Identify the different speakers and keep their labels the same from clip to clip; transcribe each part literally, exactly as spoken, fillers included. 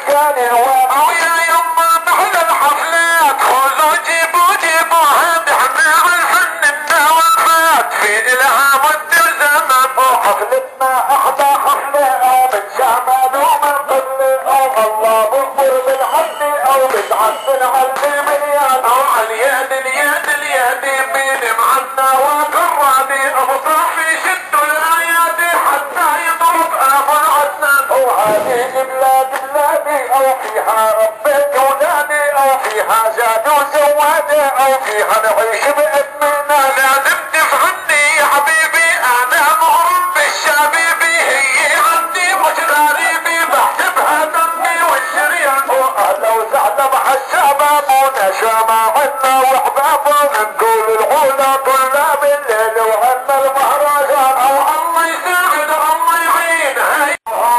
Speaker 1: اشكالي الوان ويا يما محلى الحفلات خذوا جيبوا جيبوا هاد احنا عالفننا والفات في الها مدة زمان وحفلتنا احلى حفلة من شمال ومن قبل او الله بكبر بالحد او بتعدل عالي مليان او عالياد الياد الياد مين معنا وكرادي ابو صافي شدوا الايادي حتى يضرب ابو العدنان وهذه بلاد بلادي او فيها ربيت ولادي او فيها زاد وزوادي او فيها نعيش باثمنا لازم تفهمني يا حبيبي انا مغرم بالشبيبي هي عندي وجراريبي بحسبها دمي والشريان واهلا وسهلا مع الشباب ونشامعنا واحبابنا نقول العلا طلاب الليل وعنا المهرجان او الله يساعد الله يعين هاي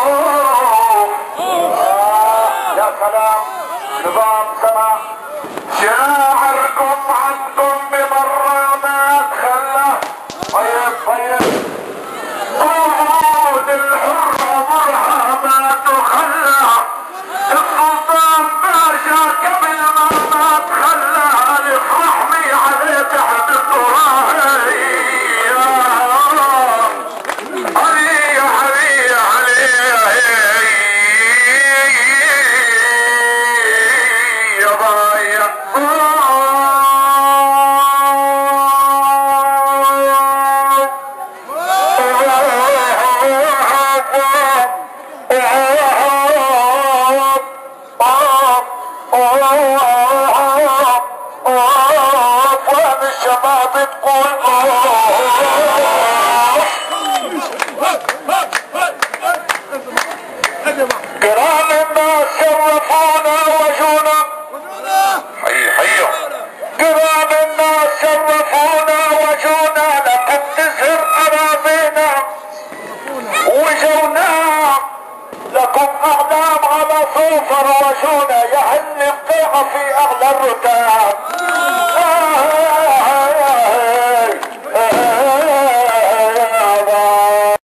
Speaker 1: يا سلام نظام سماع شاعركم عندكم بمرة ما تخلى طيب طيب قعود الحر عمرها ما تخلى السلطان باشا قبل ما ما تخلى الفحمي عليه تحت التراب علي علي علي يا بايا الشباب تقول كرام الناس شرفونا وجونا حي حي كرام الناس شرفونا وجونا لقد تزهر اراضينا وجونا لكم اعلام على صوفر وجونا يهل بقيعة في اعلى الرتاب